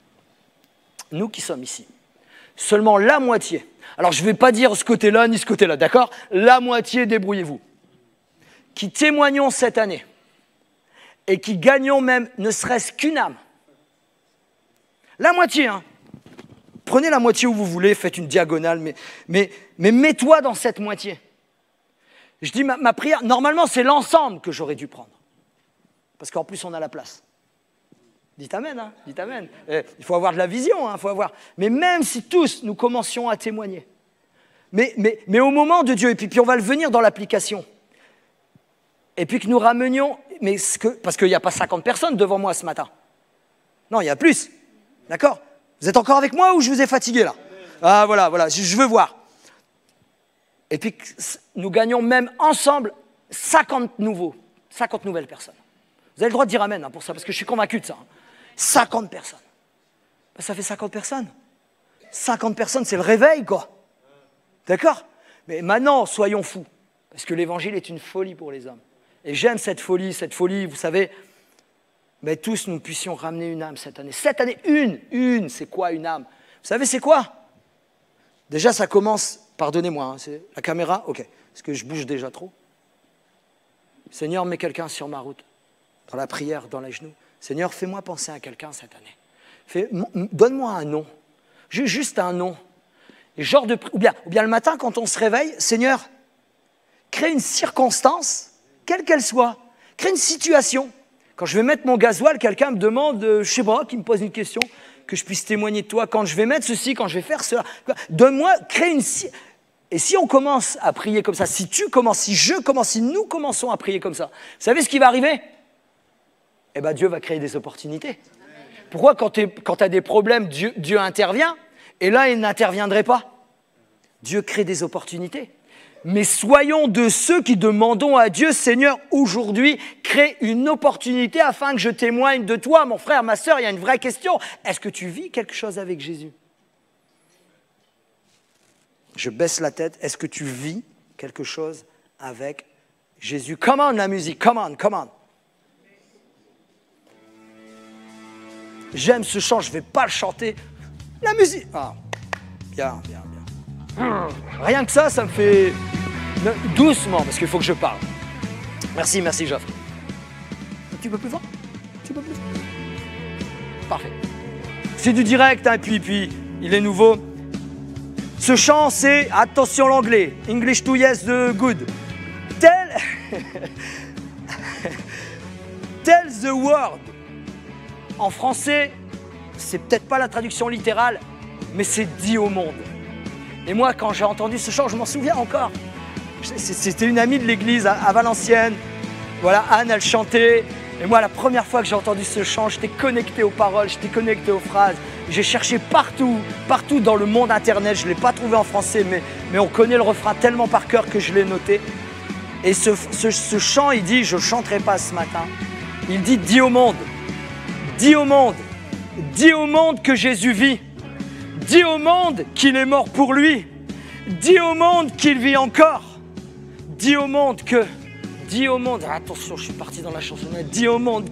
seulement la moitié, alors je ne vais pas dire ce côté-là ni ce côté-là, d'accord ? La moitié, débrouillez-vous, qui témoignons cette année et qui gagnons même ne serait-ce qu'une âme. La moitié, Prenez la moitié où vous voulez, faites une diagonale, mais mets-toi dans cette moitié. Je dis ma prière, normalement c'est l'ensemble que j'aurais dû prendre, parce qu'en plus on a la place. Dites amen, dites amen. Il faut avoir de la vision, Mais même si tous nous commencions à témoigner, mais au moment de Dieu, et puis on va le venir dans l'application, et puis que nous ramenions, parce qu'il n'y a pas 50 personnes devant moi ce matin. Non, il y a plus. D'accord? Vous êtes encore avec moi ou je vous ai fatigué là? Ah voilà, je veux voir. Et puis nous gagnons même ensemble 50 nouvelles personnes. Vous avez le droit de dire amen pour ça, parce que je suis convaincu de ça. 50 personnes. Ben, ça fait 50 personnes. 50 personnes, c'est le réveil, quoi. D'accord? Mais maintenant, soyons fous, parce que l'évangile est une folie pour les hommes. Et j'aime cette folie, vous savez, mais tous nous puissions ramener une âme cette année. Cette année, une, c'est quoi une âme? Vous savez, c'est quoi? Déjà, ça commence, pardonnez-moi, hein, c'est la caméra, ok, parce que je bouge déjà trop. Seigneur, mets quelqu'un sur ma route, dans la prière, dans les genoux. Seigneur, fais-moi penser à quelqu'un cette année. Donne-moi un nom, juste un nom. Et genre ou bien le matin, quand on se réveille, Seigneur, crée une circonstance, quelle qu'elle soit, crée une situation. Quand je vais mettre mon gasoil, quelqu'un me demande, je ne sais pas, qui me pose une question, que je puisse témoigner de toi. Quand je vais mettre ceci, quand je vais faire cela, donne-moi, crée une... Et si on commence à prier comme ça, si tu commences, si je commence, si nous commençons à prier comme ça, vous savez ce qui va arriver? Eh bien, Dieu va créer des opportunités. Pourquoi, quand tu as des problèmes, Dieu intervient, et là, il n'interviendrait pas? Dieu crée des opportunités. Mais soyons de ceux qui demandons à Dieu, Seigneur, aujourd'hui, crée une opportunité afin que je témoigne de toi. Mon frère, ma sœur, il y a une vraie question. Est-ce que tu vis quelque chose avec Jésus? Je baisse la tête. Est-ce que tu vis quelque chose avec Jésus? Come on, la musique, come on. J'aime ce chant, je ne vais pas le chanter. La musique. Ah, bien. Rien que ça me fait... Doucement, parce qu'il faut que je parle. Merci, Geoffrey. Un petit peu plus fort? Parfait. C'est du direct, hein, et puis, il est nouveau. Ce chant, c'est, attention l'anglais, English 2 yes, good. Tell the world. En français, c'est peut-être pas la traduction littérale, mais c'est dit au monde. Et moi, quand j'ai entendu ce chant, je m'en souviens encore. C'était une amie de l'église à Valenciennes. Voilà, Anne, elle chantait. Et moi, la première fois que j'ai entendu ce chant, j'étais connecté aux paroles, j'étais connecté aux phrases. J'ai cherché partout dans le monde internet. Je ne l'ai pas trouvé en français, mais on connaît le refrain tellement par cœur que je l'ai noté. Et ce chant, il dit, je ne chanterai pas ce matin. Il dit, dis au monde que Jésus vit. Dis au monde qu'il est mort pour lui. Dis au monde qu'il vit encore. Dis au monde, attention, je suis parti dans la chansonnette. Dis au monde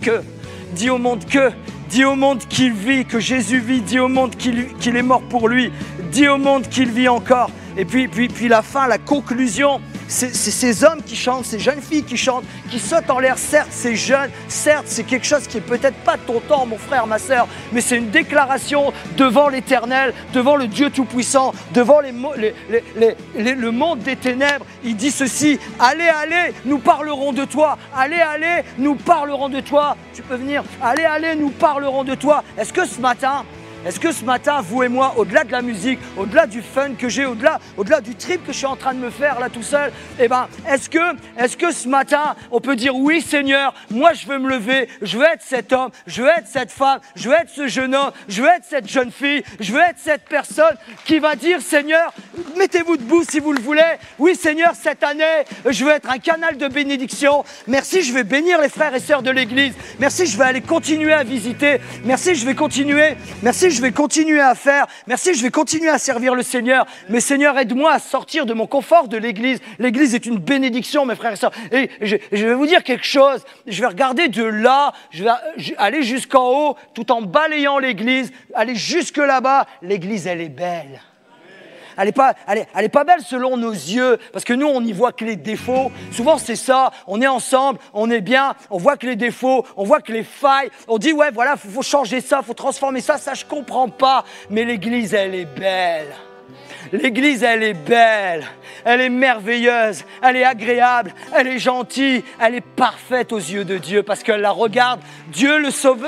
qu'il vit, que Jésus vit. Dis au monde qu'il est mort pour lui. Dis au monde qu'il vit encore. Et puis la fin, la conclusion, c'est ces hommes qui chantent, ces jeunes filles qui chantent, qui sautent en l'air. Certes, c'est jeune, certes, c'est quelque chose qui est peut-être pas de ton temps, mon frère, ma sœur, mais c'est une déclaration devant l'Éternel, devant le Dieu Tout-Puissant, devant le monde des ténèbres. Il dit ceci, allez, nous parlerons de toi. Allez, nous parlerons de toi. Tu peux venir, allez, nous parlerons de toi. Est-ce que ce matin, vous et moi, au-delà de la musique, au-delà du fun que j'ai, au-delà du trip que je suis en train de me faire là tout seul, est-ce que ce matin, on peut dire oui Seigneur, moi je veux me lever, je veux être cet homme, je veux être cette femme, je veux être ce jeune homme, je veux être cette jeune fille, je veux être cette personne qui va dire Seigneur, mettez-vous debout si vous le voulez. Oui Seigneur, cette année, je veux être un canal de bénédiction. Merci, je vais bénir les frères et sœurs de l'église. Merci, je vais aller continuer à visiter. Merci, je vais continuer à faire. Merci, je vais continuer à servir le Seigneur. Mais Seigneur, aide-moi à sortir de mon confort de l'église. L'église est une bénédiction, mes frères et sœurs. Et je vais vous dire quelque chose. Je vais regarder de là, je vais aller jusqu'en haut, tout en balayant l'église, aller jusque là-bas. L'église, elle est belle. Elle est pas belle selon nos yeux, parce que nous, on n'y voit que les défauts. Souvent, c'est ça. On est ensemble, on est bien, on voit que les défauts, on voit que les failles. On dit, ouais, voilà, faut changer ça, faut transformer ça. Ça, je comprends pas. Mais l'église, elle est belle. L'église, elle est belle. Elle est merveilleuse. Elle est agréable. Elle est gentille. Elle est parfaite aux yeux de Dieu, parce qu'elle la regarde. Dieu, le sauveur,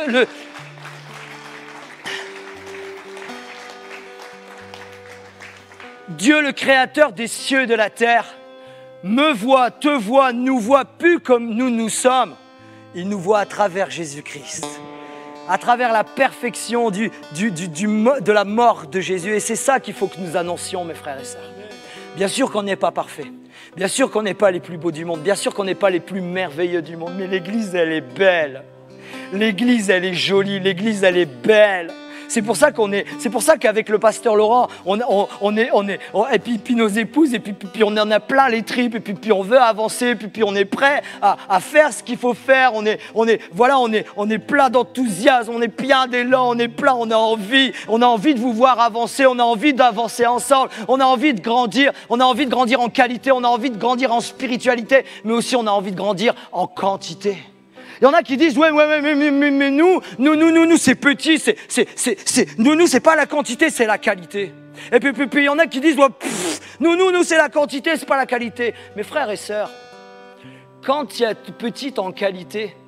Dieu, le créateur des cieux et de la terre, me voit, te voit, nous voit plus comme nous sommes. Il nous voit à travers Jésus-Christ. à travers la perfection de la mort de Jésus. Et c'est ça qu'il faut que nous annoncions, mes frères et sœurs. Bien sûr qu'on n'est pas parfait. Bien sûr qu'on n'est pas les plus beaux du monde. Bien sûr qu'on n'est pas les plus merveilleux du monde. Mais l'Église, elle est belle. L'Église, elle est jolie. L'Église, elle est belle. C'est pour ça qu'avec le pasteur Laurent, et puis nos épouses, et puis on en a plein les tripes, et puis on veut avancer, puis on est prêt à faire ce qu'il faut faire. On est plein d'enthousiasme, on est plein d'élan, on a envie de vous voir avancer, on a envie d'avancer ensemble, on a envie de grandir en qualité, on a envie de grandir en spiritualité, mais aussi on a envie de grandir en quantité. Il y en a qui disent ouais, mais nous c'est petit, nous c'est pas la quantité, c'est la qualité. Et puis il y en a qui disent ouais, nous c'est la quantité, c'est pas la qualité. Mes frères et sœurs, quand il y a petit en qualité,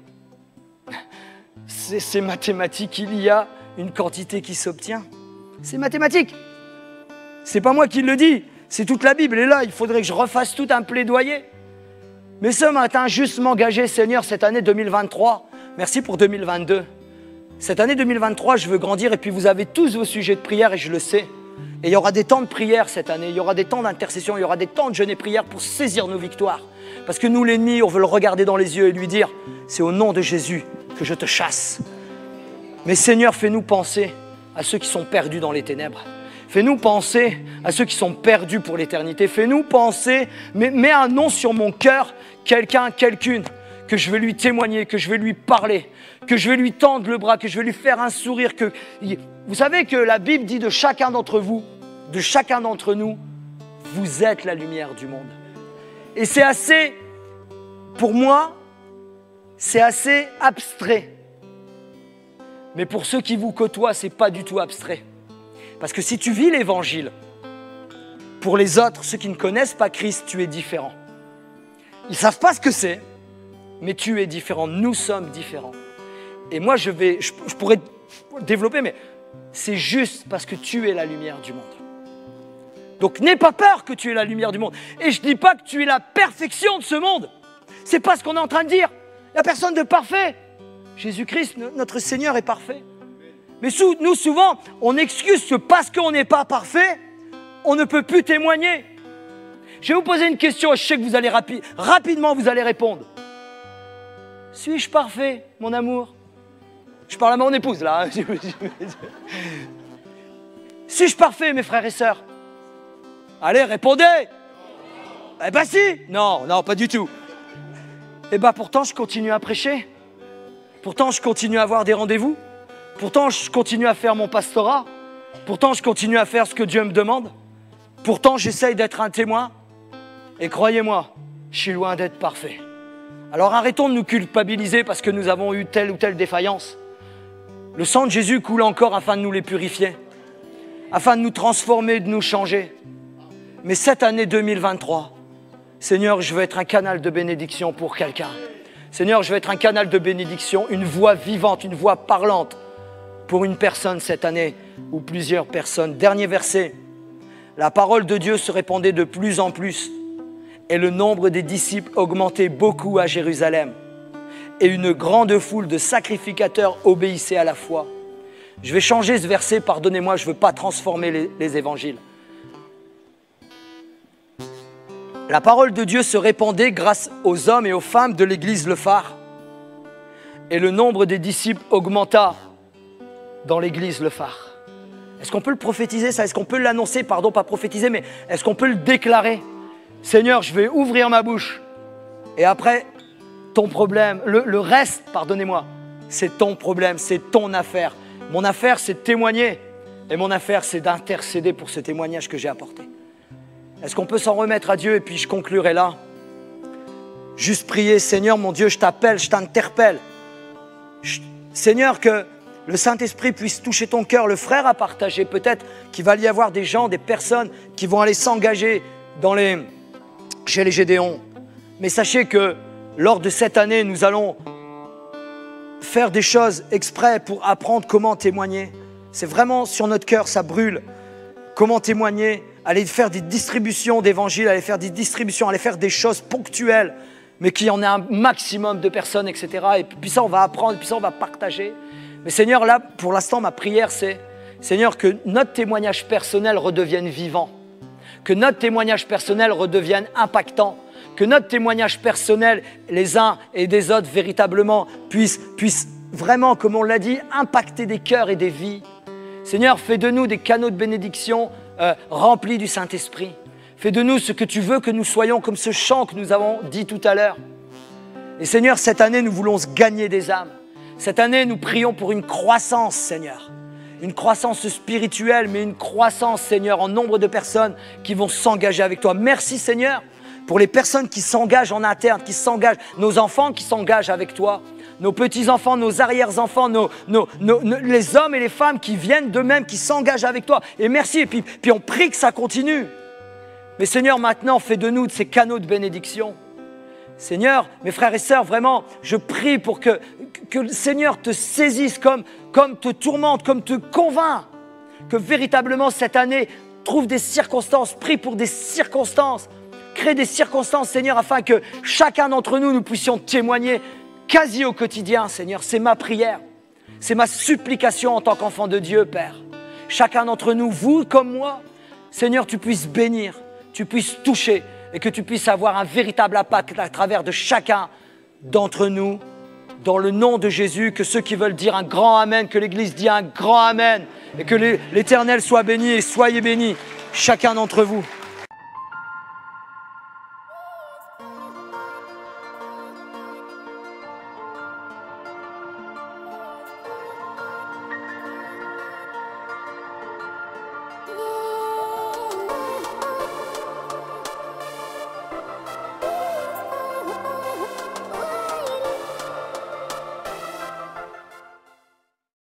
c'est mathématique, il y a une quantité qui s'obtient. C'est mathématique. C'est pas moi qui le dis, c'est toute la Bible. Et là, il faudrait que je refasse tout un plaidoyer. Mais ce matin, juste m'engager, Seigneur, cette année 2023, merci pour 2022. Cette année 2023, je veux grandir et puis vous avez tous vos sujets de prière et je le sais. Et il y aura des temps de prière cette année, il y aura des temps d'intercession, il y aura des temps de jeûne et prière pour saisir nos victoires. Parce que nous, l'ennemi, on veut le regarder dans les yeux et lui dire, c'est au nom de Jésus que je te chasse. Mais Seigneur, fais-nous penser à ceux qui sont perdus dans les ténèbres. Fais-nous penser à ceux qui sont perdus pour l'éternité. Fais-nous penser, mets un nom sur mon cœur, quelqu'un, quelqu'une, que je vais lui témoigner, que je vais lui parler, que je vais lui tendre le bras, que je vais lui faire un sourire. Vous savez que la Bible dit de chacun d'entre vous, de chacun d'entre nous, vous êtes la lumière du monde. Et c'est assez, pour moi, c'est assez abstrait. Mais pour ceux qui vous côtoient, ce n'est pas du tout abstrait. Parce que si tu vis l'évangile, pour les autres, ceux qui ne connaissent pas Christ, tu es différent. Ils ne savent pas ce que c'est, mais tu es différent. Nous sommes différents. Et moi, je pourrais développer, mais c'est juste parce que tu es la lumière du monde. Donc, n'aie pas peur que tu es la lumière du monde. Et je ne dis pas que tu es la perfection de ce monde. Ce n'est pas ce qu'on est en train de dire. Il n'y a personne de parfait. Jésus-Christ, notre Seigneur, est parfait. Mais nous, souvent, on excuse que parce qu'on n'est pas parfait, on ne peut plus témoigner. Je vais vous poser une question et je sais que vous allez rapidement vous allez répondre. Suis-je parfait, mon amour? Je parle à mon épouse, là. Suis-je parfait, mes frères et sœurs? Allez, répondez. Eh ben si. Non, pas du tout. Eh ben pourtant, je continue à prêcher. Pourtant, je continue à avoir des rendez-vous. Pourtant, je continue à faire mon pastorat. Pourtant, je continue à faire ce que Dieu me demande. Pourtant, j'essaye d'être un témoin. Et croyez-moi, je suis loin d'être parfait. Alors arrêtons de nous culpabiliser parce que nous avons eu telle ou telle défaillance. Le sang de Jésus coule encore afin de nous les purifier, afin de nous transformer, de nous changer. Mais cette année 2023, Seigneur, je veux être un canal de bénédiction pour quelqu'un. Seigneur, je veux être un canal de bénédiction, une voix vivante, une voix parlante pour une personne cette année ou plusieurs personnes. Dernier verset. La parole de Dieu se répandait de plus en plus et le nombre des disciples augmentait beaucoup à Jérusalem. Et une grande foule de sacrificateurs obéissait à la foi. Je vais changer ce verset, pardonnez-moi, je ne veux pas transformer les évangiles. La parole de Dieu se répandait grâce aux hommes et aux femmes de l'église Le Phare. Et le nombre des disciples augmenta dans l'église Le Phare. Est-ce qu'on peut le prophétiser ça? Est-ce qu'on peut l'annoncer? Pardon, pas prophétiser, mais est-ce qu'on peut le déclarer? Seigneur, je vais ouvrir ma bouche. Et après, ton problème, le reste, pardonnez-moi, c'est ton problème, c'est ton affaire. Mon affaire, c'est de témoigner. Et mon affaire, c'est d'intercéder pour ce témoignage que j'ai apporté. Est-ce qu'on peut s'en remettre à Dieu? Et puis je conclurai là. Juste prier, Seigneur, mon Dieu, je t'appelle, je t'interpelle. Seigneur, que le Saint-Esprit puisse toucher ton cœur. Le frère a partagé, peut-être qu'il va y avoir des gens, des personnes qui vont aller s'engager chez les Gédéons. Mais sachez que lors de cette année, nous allons faire des choses exprès pour apprendre comment témoigner. C'est vraiment sur notre cœur, ça brûle. Comment témoigner? Aller faire des distributions d'évangiles, aller faire des distributions, aller faire des choses ponctuelles, mais qu'il y en ait un maximum de personnes, etc. Et puis ça, on va apprendre, et puis ça, on va partager. Mais Seigneur, là, pour l'instant, ma prière, c'est, Seigneur, que notre témoignage personnel redevienne vivant, que notre témoignage personnel redevienne impactant, que notre témoignage personnel, les uns et des autres, véritablement, puisse vraiment, comme on l'a dit, impacter des cœurs et des vies. Seigneur, fais de nous des canaux de bénédiction remplis du Saint-Esprit. Fais de nous ce que tu veux que nous soyons, comme ce chant que nous avons dit tout à l'heure. Et Seigneur, cette année, nous voulons gagner des âmes. Cette année, nous prions pour une croissance, Seigneur. Une croissance spirituelle, mais une croissance, Seigneur, en nombre de personnes qui vont s'engager avec toi. Merci, Seigneur, pour les personnes qui s'engagent en interne, qui s'engagent, nos enfants qui s'engagent avec toi, nos petits-enfants, nos arrière-enfants, les hommes et les femmes qui viennent d'eux-mêmes, qui s'engagent avec toi. Et merci, et puis on prie que ça continue. Mais Seigneur, maintenant, fais de nous de ces canaux de bénédiction. Seigneur, mes frères et sœurs, vraiment, je prie pour que le Seigneur te saisisse comme te tourmente, comme te convainc, que véritablement cette année trouve des circonstances, prie pour des circonstances, crée des circonstances, Seigneur, afin que chacun d'entre nous, nous puissions témoigner quasi au quotidien, Seigneur. C'est ma prière, c'est ma supplication en tant qu'enfant de Dieu, Père. Chacun d'entre nous, vous comme moi, Seigneur, tu puisses bénir, tu puisses toucher et que tu puisses avoir un véritable impact à travers de chacun d'entre nous. Dans le nom de Jésus, que ceux qui veulent dire un grand Amen, que l'Église dise un grand Amen et que l'Éternel soit béni et soyez bénis, chacun d'entre vous.